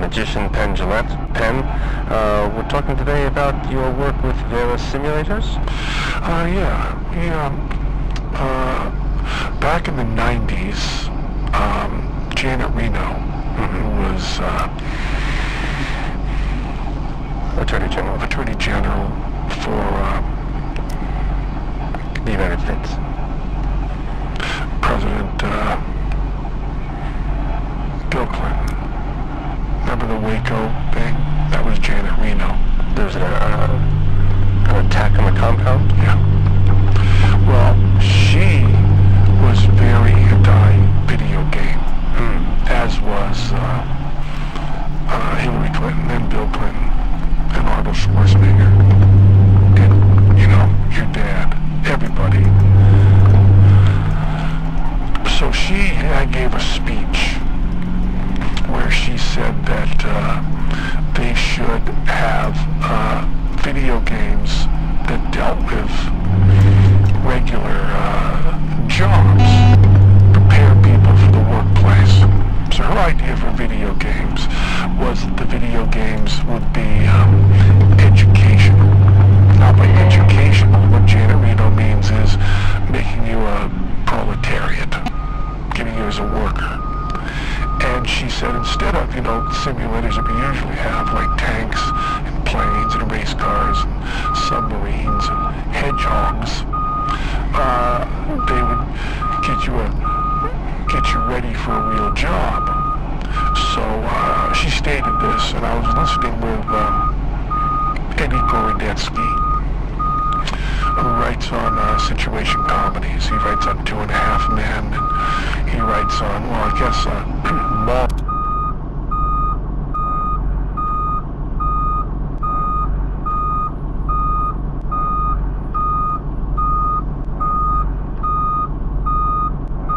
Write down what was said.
magician Penn Jillette. Penn, we're talking today about your work with Vera Simulators? Back in the 90s, Janet Reno, who was Attorney General for the United States. President Bill Clinton. Remember the Waco thing? That was Janet Reno. There was an attack on the compound? Yeah. Well, she was very anti-video game, as was Hillary Clinton and Bill Clinton and Arnold Schwarzenegger and, your dad, everybody. So she gave a speech where she said that they should have video games that dealt with regular jobs, prepare people for the workplace. So her idea for video games was that the video games would be educational. Now by educational, what Janet Reno means is making you a proletariat, getting you as a worker. And she said instead of, simulators that we usually have, like tanks and planes and race cars and submarines and hedgehogs, they would get you ready for a real job. So she stated this, and I was listening with Eddie Gorodetsky, who writes on situation comedies. He writes on 2.5 Men, and he writes on,